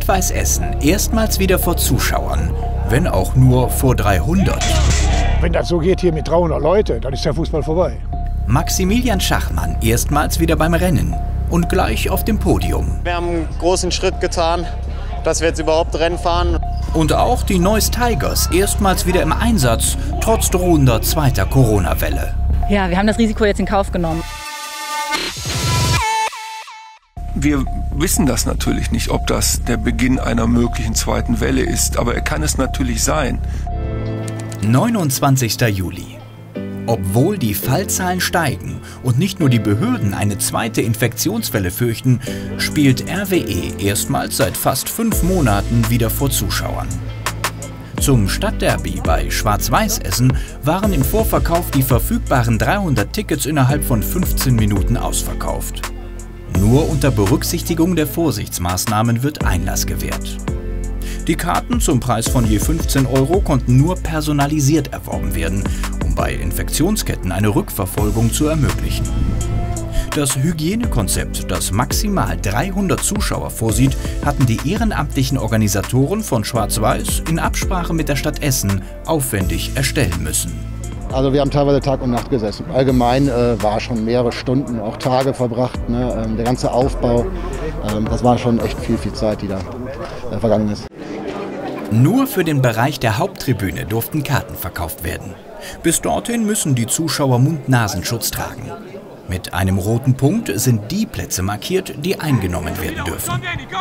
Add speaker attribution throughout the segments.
Speaker 1: Rot-Weiß Essen erstmals wieder vor Zuschauern, wenn auch nur vor 300.
Speaker 2: Wenn das so geht hier mit 300 Leute, dann ist der Fußball vorbei.
Speaker 1: Maximilian Schachmann erstmals wieder beim Rennen und gleich auf dem Podium.
Speaker 3: Wir haben einen großen Schritt getan, dass wir jetzt überhaupt Rennen fahren.
Speaker 1: Und auch die Neuss Tigers erstmals wieder im Einsatz, trotz drohender zweiter Corona-Welle.
Speaker 4: Ja, wir haben das Risiko jetzt in Kauf genommen.
Speaker 5: Wir wissen das natürlich nicht, ob das der Beginn einer möglichen zweiten Welle ist, aber kann es natürlich sein.
Speaker 1: 29. Juli. Obwohl die Fallzahlen steigen und nicht nur die Behörden eine zweite Infektionswelle fürchten, spielt RWE erstmals seit fast 5 Monaten wieder vor Zuschauern. Zum Stadtderby bei Schwarz-Weiß Essen waren im Vorverkauf die verfügbaren 300 Tickets innerhalb von 15 Minuten ausverkauft. Nur unter Berücksichtigung der Vorsichtsmaßnahmen wird Einlass gewährt. Die Karten zum Preis von je 15 € konnten nur personalisiert erworben werden, um bei Infektionsketten eine Rückverfolgung zu ermöglichen. Das Hygienekonzept, das maximal 300 Zuschauer vorsieht, hatten die ehrenamtlichen Organisatoren von Schwarz-Weiß in Absprache mit der Stadt Essen aufwendig erstellen müssen.
Speaker 6: Also wir haben teilweise Tag und Nacht gesessen. Allgemein war schon mehrere Stunden, auch Tage verbracht. Ne? Der ganze Aufbau, das war schon echt viel Zeit, die da vergangen ist.
Speaker 1: Nur für den Bereich der Haupttribüne durften Karten verkauft werden. Bis dorthin müssen die Zuschauer Mund-Nasenschutz tragen. Mit einem roten Punkt sind die Plätze markiert, die eingenommen werden dürfen.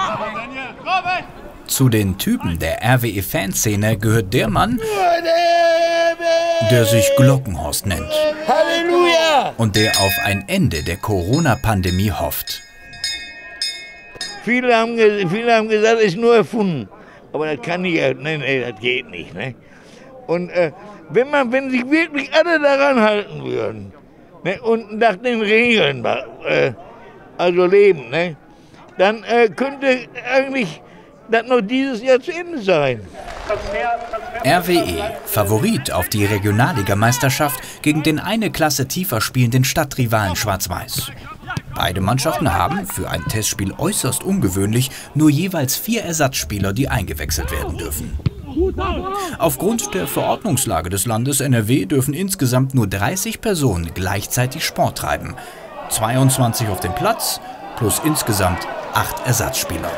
Speaker 1: Zu den Typen der RWE-Fanszene gehört der Mann, der sich Glockenhorst nennt.
Speaker 7: Halleluja!
Speaker 1: Und der auf ein Ende der Corona-Pandemie hofft.
Speaker 7: Viele haben gesagt, es ist nur erfunden. Aber das kann nicht, nee, das geht nicht. Ne? Und wenn sich wirklich alle daran halten würden, ne, und nach den Regeln also leben, ne, dann könnte eigentlich das noch dieses Jahr zu Ende sein.
Speaker 1: RWE, Favorit auf die Regionalligameisterschaft gegen den eine Klasse tiefer spielenden Stadtrivalen Schwarz-Weiß. Beide Mannschaften haben, für ein Testspiel äußerst ungewöhnlich, nur jeweils 4 Ersatzspieler, die eingewechselt werden dürfen. Aufgrund der Verordnungslage des Landes NRW dürfen insgesamt nur 30 Personen gleichzeitig Sport treiben. 22 auf dem Platz plus insgesamt 8 Ersatzspieler.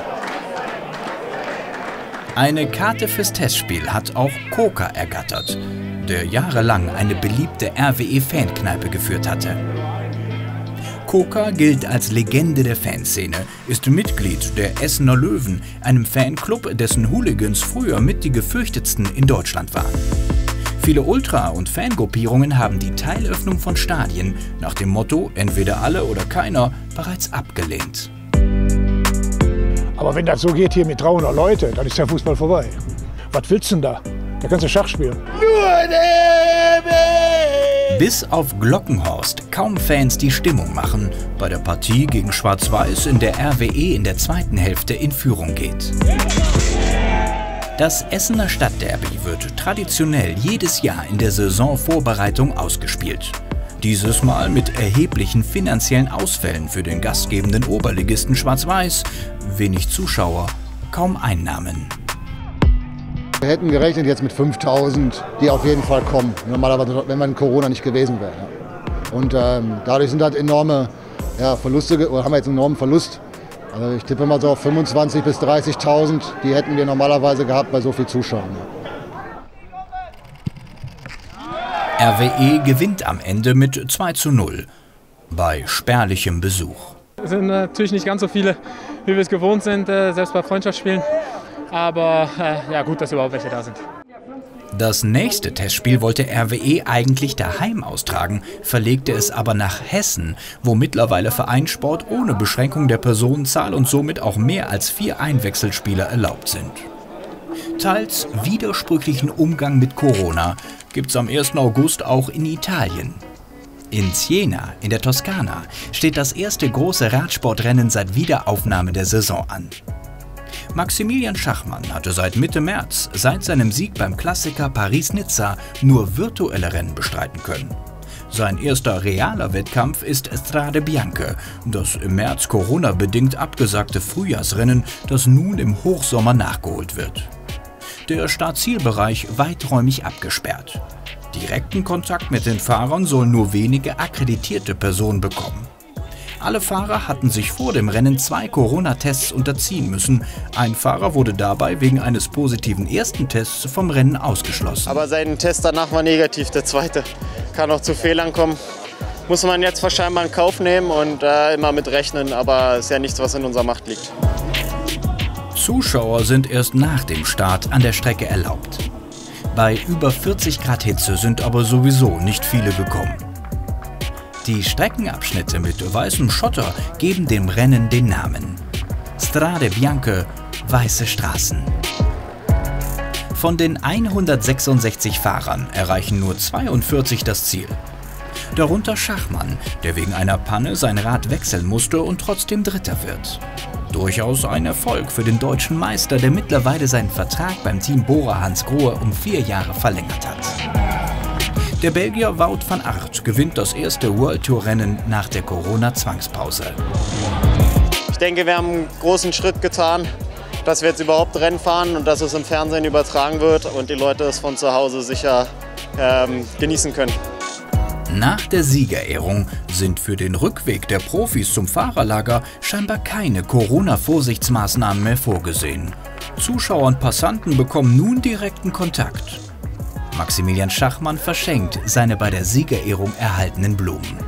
Speaker 1: Eine Karte fürs Testspiel hat auch Koka ergattert, der jahrelang eine beliebte RWE-Fankneipe geführt hatte. Koka gilt als Legende der Fanszene, ist Mitglied der Essener Löwen, einem Fanclub, dessen Hooligans früher mit die gefürchtetsten in Deutschland waren. Viele Ultra- und Fangruppierungen haben die Teilöffnung von Stadien nach dem Motto entweder alle oder keiner bereits abgelehnt.
Speaker 2: Aber wenn das so geht hier mit 300 Leute, dann ist der Fußball vorbei. Was willst du denn da? Da kannst du Schach spielen.
Speaker 1: Bis auf Glockenhorst kaum Fans die Stimmung machen bei der Partie gegen Schwarz-Weiß, in der RWE in der zweiten Hälfte in Führung geht. Das Essener Stadtderby wird traditionell jedes Jahr in der Saisonvorbereitung ausgespielt. Dieses Mal mit erheblichen finanziellen Ausfällen für den gastgebenden Oberligisten Schwarz-Weiß. Wenig Zuschauer, kaum Einnahmen.
Speaker 6: Wir hätten gerechnet jetzt mit 5.000, die auf jeden Fall kommen, normalerweise, wenn man Corona nicht gewesen wäre. Und dadurch sind halt enorme Verluste, oder haben wir jetzt einen enormen Verlust. Also ich tippe mal so auf 25.000 bis 30.000, die hätten wir normalerweise gehabt bei so viel Zuschauern.
Speaker 1: RWE gewinnt am Ende mit 2:0 bei spärlichem Besuch.
Speaker 8: Es sind natürlich nicht ganz so viele, wie wir es gewohnt sind, selbst bei Freundschaftsspielen. Aber ja, gut, dass überhaupt welche da sind.
Speaker 1: Das nächste Testspiel wollte RWE eigentlich daheim austragen, verlegte es aber nach Hessen, wo mittlerweile Vereinssport ohne Beschränkung der Personenzahl und somit auch mehr als 4 Einwechselspieler erlaubt sind. Teils widersprüchlichen Umgang mit Corona gibt es am 1. August auch in Italien. In Siena, in der Toskana, steht das erste große Radsportrennen seit Wiederaufnahme der Saison an. Maximilian Schachmann hatte seit Mitte März, seit seinem Sieg beim Klassiker Paris-Nizza, nur virtuelle Rennen bestreiten können. Sein erster realer Wettkampf ist Strade Bianche, das im März Corona-bedingt abgesagte Frühjahrsrennen, das nun im Hochsommer nachgeholt wird. Der Start-Ziel-Bereich weiträumig abgesperrt. Direkten Kontakt mit den Fahrern sollen nur wenige akkreditierte Personen bekommen. Alle Fahrer hatten sich vor dem Rennen 2 Corona-Tests unterziehen müssen. Ein Fahrer wurde dabei wegen eines positiven ersten Tests vom Rennen ausgeschlossen.
Speaker 3: Aber sein Test danach war negativ, der zweite. Kann auch zu Fehlern kommen. Muss man jetzt scheinbar in Kauf nehmen und immer mit rechnen, aber ist ja nichts, was in unserer Macht liegt.
Speaker 1: Zuschauer sind erst nach dem Start an der Strecke erlaubt. Bei über 40 Grad Hitze sind aber sowieso nicht viele gekommen. Die Streckenabschnitte mit weißem Schotter geben dem Rennen den Namen. Strade Bianche, weiße Straßen. Von den 166 Fahrern erreichen nur 42 das Ziel. Darunter Schachmann, der wegen einer Panne sein Rad wechseln musste und trotzdem Dritter wird. Durchaus ein Erfolg für den deutschen Meister, der mittlerweile seinen Vertrag beim Team Bora Hansgrohe um 4 Jahre verlängert hat. Der Belgier Wout van Aert gewinnt das erste World Tour Rennen nach der Corona-Zwangspause.
Speaker 3: Ich denke, wir haben einen großen Schritt getan, dass wir jetzt überhaupt Rennen fahren und dass es im Fernsehen übertragen wird und die Leute es von zu Hause sicher genießen können.
Speaker 1: Nach der Siegerehrung sind für den Rückweg der Profis zum Fahrerlager scheinbar keine Corona-Vorsichtsmaßnahmen mehr vorgesehen. Zuschauer und Passanten bekommen nun direkten Kontakt. Maximilian Schachmann verschenkt seine bei der Siegerehrung erhaltenen Blumen.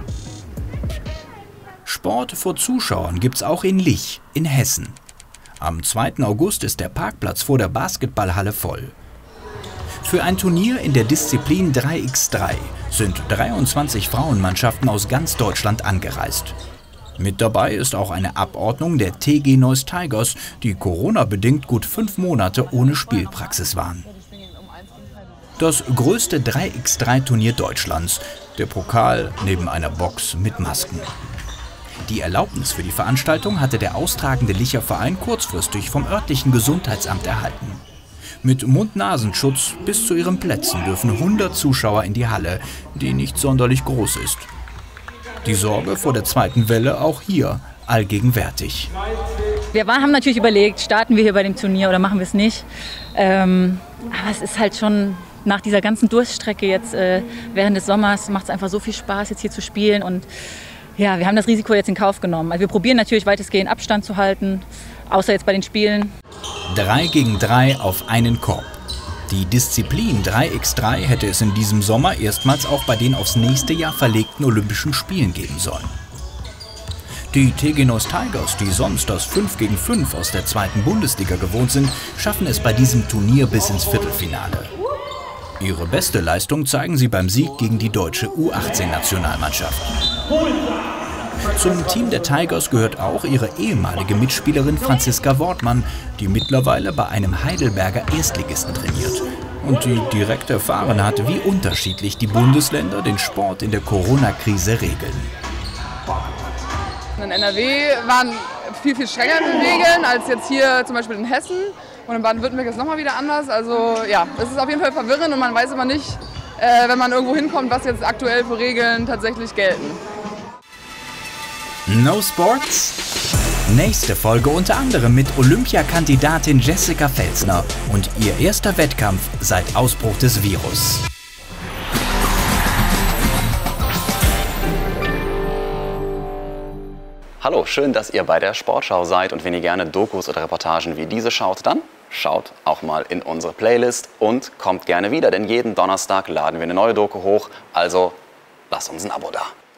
Speaker 1: Sport vor Zuschauern gibt's auch in Lich in Hessen. Am 2. August ist der Parkplatz vor der Basketballhalle voll. Für ein Turnier in der Disziplin 3x3 sind 23 Frauenmannschaften aus ganz Deutschland angereist. Mit dabei ist auch eine Abordnung der TG Neuss Tigers, die Corona-bedingt gut 5 Monate ohne Spielpraxis waren. Das größte 3x3-Turnier Deutschlands, der Pokal neben einer Box mit Masken. Die Erlaubnis für die Veranstaltung hatte der austragende Licher Verein kurzfristig vom örtlichen Gesundheitsamt erhalten. Mit Mund-Nasenschutz bis zu ihren Plätzen dürfen 100 Zuschauer in die Halle, die nicht sonderlich groß ist. Die Sorge vor der zweiten Welle auch hier allgegenwärtig.
Speaker 4: Wir haben natürlich überlegt, starten wir hier bei dem Turnier oder machen wir es nicht. Aber es ist halt schon nach dieser ganzen Durststrecke jetzt während des Sommers macht es einfach so viel Spaß, jetzt hier zu spielen. Und ja, wir haben das Risiko jetzt in Kauf genommen. Also wir probieren natürlich weitestgehend Abstand zu halten, außer jetzt bei den Spielen.
Speaker 1: 3 gegen 3 auf einen Korb. Die Disziplin 3x3 hätte es in diesem Sommer erstmals auch bei den aufs nächste Jahr verlegten Olympischen Spielen geben sollen. Die TG Neuss Tigers, die sonst das 5 gegen 5 aus der 2. Bundesliga gewohnt sind, schaffen es bei diesem Turnier bis ins Viertelfinale. Ihre beste Leistung zeigen sie beim Sieg gegen die deutsche U18-Nationalmannschaft. Zum Team der Tigers gehört auch ihre ehemalige Mitspielerin Franziska Wortmann, die mittlerweile bei einem Heidelberger Erstligisten trainiert und die direkt erfahren hat, wie unterschiedlich die Bundesländer den Sport in der Corona-Krise regeln.
Speaker 9: In NRW waren viel strenger Regeln als jetzt hier zum Beispiel in Hessen. Und in Baden-Württemberg ist es nochmal wieder anders. Also ja, es ist auf jeden Fall verwirrend und man weiß immer nicht, wenn man irgendwo hinkommt, was jetzt aktuell für Regeln tatsächlich gelten.
Speaker 1: No Sports? Nächste Folge unter anderem mit Olympiakandidatin Jessica Felsner und ihr erster Wettkampf seit Ausbruch des Virus.
Speaker 10: Hallo, schön, dass ihr bei der Sportschau seid und wenn ihr gerne Dokus oder Reportagen wie diese schaut, dann schaut auch mal in unsere Playlist und kommt gerne wieder, denn jeden Donnerstag laden wir eine neue Doku hoch, also lasst uns ein Abo da.